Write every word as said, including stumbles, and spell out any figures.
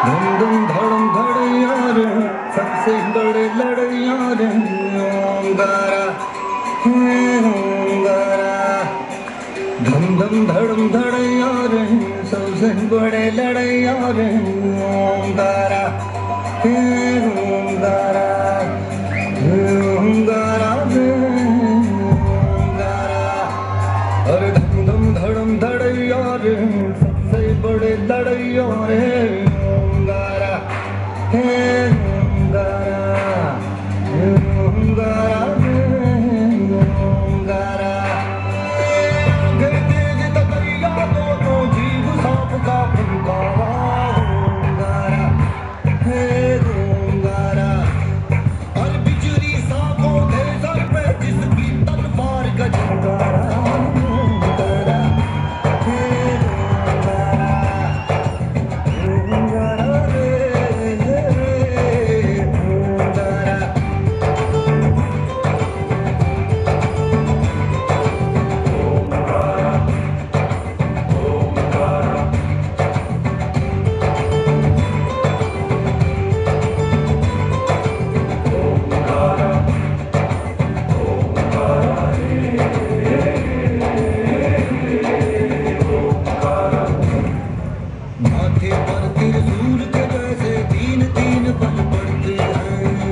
धुम धुम धड़म धड़ैया रे सबसे बड़े लड़ैया रे ओंकारा ओंकारा धुम धुम धड़म धड़ैया रे सबसे बड़े लड़ैया रे ओंकारा ओंकारा ओंकारा ओंकारा अरे धुम धुम धड़म धड़ैया रे सबसे बड़े लड़ैया रे ओंकारा ओंकारा ओंकारा ओंकारा तेज तकैया दोनों जीव सांप का फुंकारा ओंकारा ओंकारा और बिजली सांपों थे सर पे जिसकी तलवार का झंकारा ओंकारा ओंकारा रे ओंकारा माथे पर त्रिशूल के जैसे तीन तीन बल पड़ते हैं